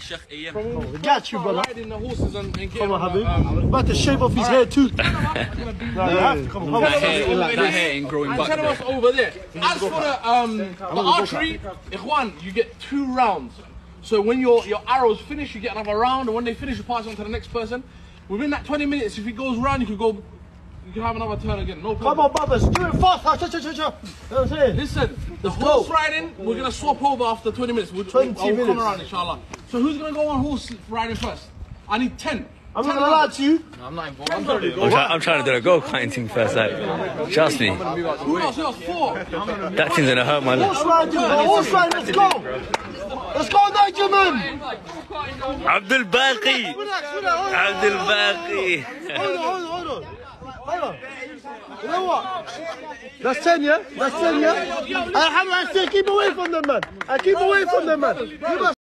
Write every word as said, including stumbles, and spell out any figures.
Sheikh Ayem. Oh, we got you, brother. Riding the horses and, and Come on, Habib. um, About to shave off his hair too. no, No, you have to come on. That hair, that hair ain't growing and back tell us there. over there. As for the, um, the archery, Ikhwan, you get two rounds. So when your, your arrows finish, you get another round, and when they finish, you pass on to the next person. Within that twenty minutes, if it goes round, you can go, you can have another turn again. No problem. Come on, brothers, do it fast. Cha, cha, cha, cha. You know what I'm saying? Listen, the Let's horse go. riding, we're gonna swap over after twenty minutes. We'll, twenty I'll minutes. come around, inshallah. So who's gonna go on horse riding first? I need ten. I'm not gonna lie to you. No, I'm not involved. I'm sorry. I'm, try, I'm trying to do a go karting thing first, like, trust me. Who else? Who else? Four. That thing's gonna hurt my Horse leg. riding, bro. Horse riding, let's go. Let's go, Nigel. Abdul Baqi. Relax, relax. Abdul Baqi. Hold on, hold on, hold on. Hold on. You know what? That's ten, yeah? That's ten, yeah? Alhamdulillah, I say keep away from them, man. I keep away from them, man. You must